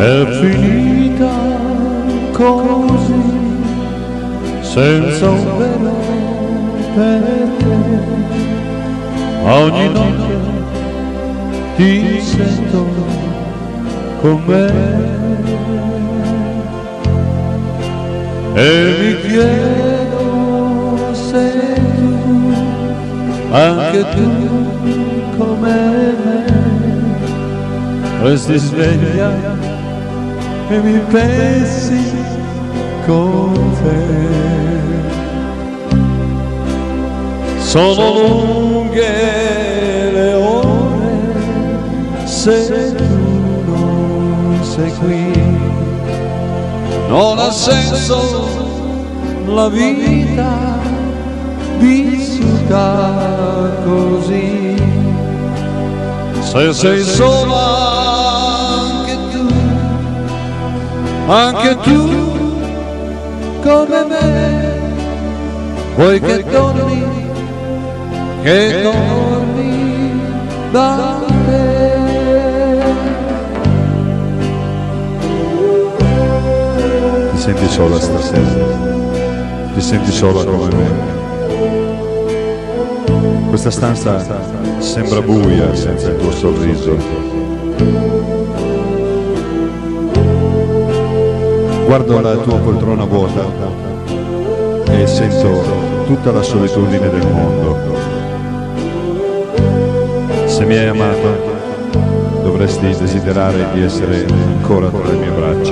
è finita così, senza un vero perché. Ogni notte ti sento con me e mi chiedo se tu, anche tu come me, resti sveglia e mi pensi con te. Sono lunghe le ore se tu non sei qui, non ha senso la vita vissuta così. Se sei sola anche tu come me, vuoi che torni da te. Ti senti sola stasera? Ti senti sola come me? Questa stanza sembra buia senza il tuo sorriso. Guardo la tua poltrona vuota e sento tutta la solitudine del mondo. Se mi hai amato, dovresti desiderare di essere ancora tra le mie braccia.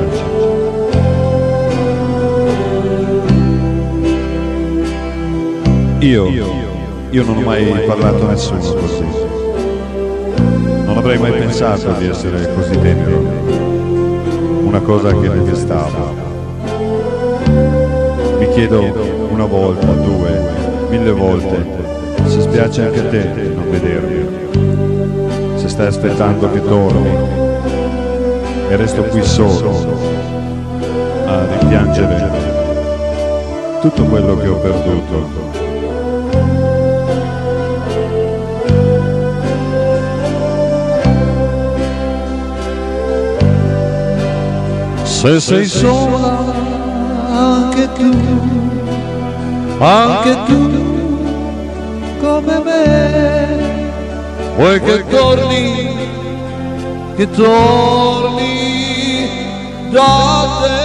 Io non ho mai parlato a nessuno così. Non avrei mai pensato di essere così dentro una cosa che detestavo. Mi chiedo una volta, due, 1000 volte se spiace anche a te non vedermi, se stai aspettando che torni e resto qui solo a rimpiangere tutto quello che ho perduto. Se sei sola anche tu come me, vuoi che torni da te.